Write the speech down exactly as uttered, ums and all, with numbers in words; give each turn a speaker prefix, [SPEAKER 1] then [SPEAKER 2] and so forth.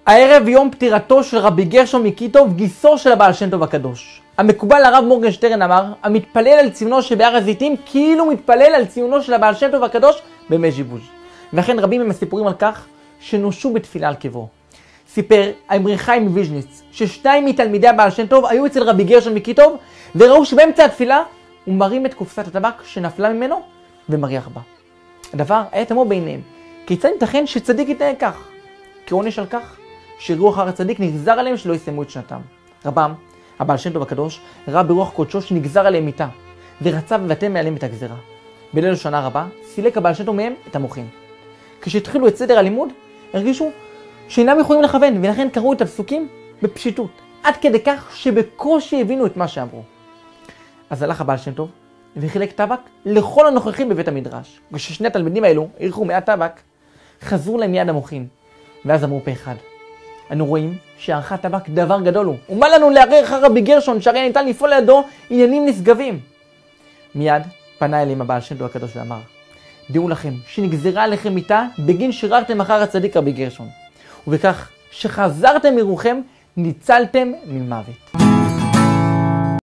[SPEAKER 1] הערב יום פטירתו של רבי גרשון מקיטוב, גיסו של הבעל שם טוב הקדוש. המקובל הרב מורגנשטרן אמר, המתפלל על ציונו שבהר הזיתים כאילו מתפלל על ציונו של הבעל שם טוב הקדוש במז'יבוז'. ואכן רבים הם הסיפורים על כך שנושו בתפילה על קברו. סיפר האמרי חיים מוויז'ניץ ששניים מתלמידי הבעל שם טוב היו אצל רבי גרשון מקיטוב וראו שבאמצע התפילה הוא מרים את קופסת הטבק שנפלה ממנו ומריח בה. הדבר היה תמוה בעיניהם. כיצד ייתכן שצדיק יתנהג כך? כעונש על כך שרוח הר הצדיק נגזר עליהם שלא יסיימו את שנתם. רבם, הבעל שם טוב הקדוש, ראה ברוח קודשו שנגזר עליהם מיתה, ורצה לבטל מעליהם את הגזרה. בליל השנה רבה, סילק הבעל שם טוב מהם את המוחין. כשהתחילו את סדר הלימוד, הרגישו שאינם יכולים לכוון, ולכן קראו את הפסוקים בפשיטות, עד כדי כך שבקושי הבינו את מה שאמרו. אז הלך הבעל שם טוב, וחילק טבק לכל הנוכחים בבית המדרש. כששני התלמידים האלו הריחו מעט טבק, חזרו להם מיד המוחין, ואז אמרו פה אחד. אנו רואים שערכת טבק דבר גדול הוא. ומה לנו לערער אחר רבי גרשון, שהרי ניתן לפעול לידו עניינים נשגבים. מיד פנה אליהם הבעל שם טוב הקדוש ואמר, דעו לכם שנגזרה עליכם מיתה בגין שררתם אחר הצדיק רבי גרשון. ובכך שחזרתם מרוחם ניצלתם ממוות.